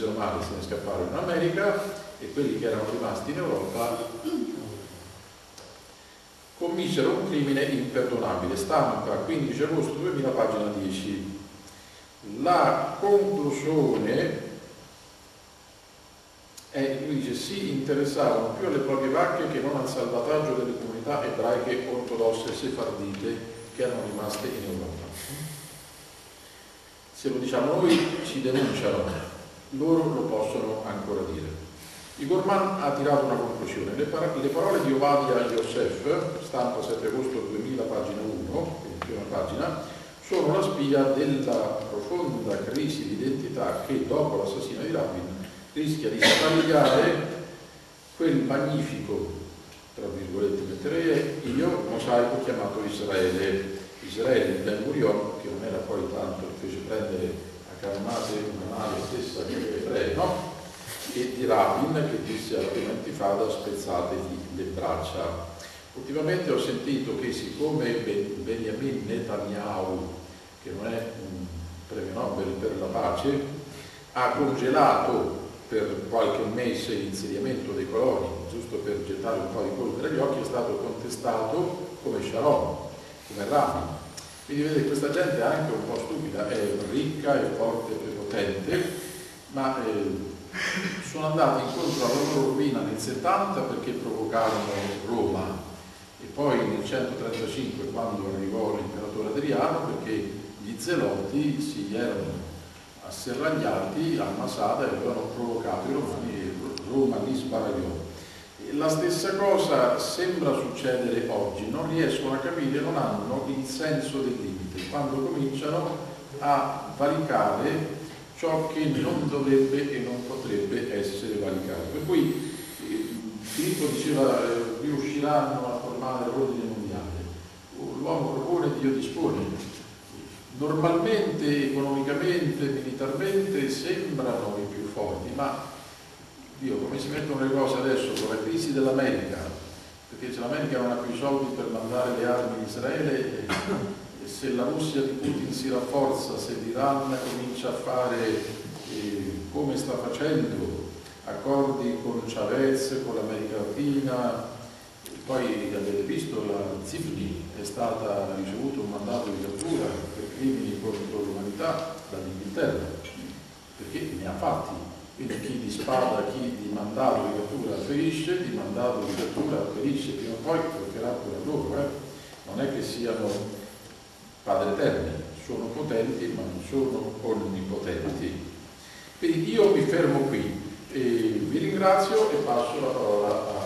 misero male se ne scapparono in America, e quelli che erano rimasti in Europa commisero un crimine imperdonabile. Stampa, 15 agosto 2000, pagina 10. La conclusione è, lui dice, si interessavano più alle proprie vacche che non al salvataggio delle comunità ebraiche ortodosse sefardite che erano rimaste in Europa. Se lo diciamo noi ci denunciano, loro lo possono ancora dire. Igor Mann ha tirato una conclusione. Le parole di Ovadia Yosef, stampa 7 agosto 2000, pagina 1, quindi prima pagina, sono la spia della profonda crisi di identità che dopo l'assassinio di Rabin rischia di sbagliare quel magnifico, tra virgolette metterei io, mosaico chiamato Israele. Israele di Ben Gurion, che non era poi tanto, fece prendere a cannonate una nave stessa che gli ebrei, no? E di Rabin, che disse altrimenti fada spezzategli le braccia. Ultimamente ho sentito che siccome Benjamin Netanyahu, che non è un premio Nobel per la pace, ha congelato per qualche mese l'insediamento dei coloni, giusto per gettare un po' di polvere agli occhi, è stato contestato come Sharon, come Rabin. Quindi vedete, questa gente è anche un po' stupida, è ricca, è forte, è prepotente, ma sono andati incontro alla loro rovina nel 70 perché provocarono Roma, e poi nel 135 quando arrivò l'imperatore Adriano, perché gli zeloti si erano asserragliati a Masada e avevano provocato i romani e Roma li sbaragliò. E la stessa cosa sembra succedere oggi, non riescono a capire, non hanno il senso del limite quando cominciano a valicare ciò che non dovrebbe e non potrebbe essere valicato. Per cui Filippo diceva riusciranno a formare l'ordine mondiale. L'uomo propone, Dio dispone. Normalmente, economicamente, militarmente sembrano i più forti, ma Dio, come si mettono le cose adesso con la crisi dell'America, perché se l'America non ha più i soldi per mandare le armi in Israele, e se la Russia di Putin si rafforza, se l'Iran comincia a fare come sta facendo, accordi con Chavez, con l'America Latina, poi avete visto la Zifni ha ricevuto un mandato di cattura per crimini contro l'umanità dall'Inghilterra, perché ne ha fatti. Quindi chi di spada, chi di mandato di cattura ferisce, di mandato di cattura ferisce, prima o poi toccherà pure a loro. Non è che siano padri eterni, sono potenti ma non sono onnipotenti. Quindi io mi fermo qui, vi ringrazio e passo la parola a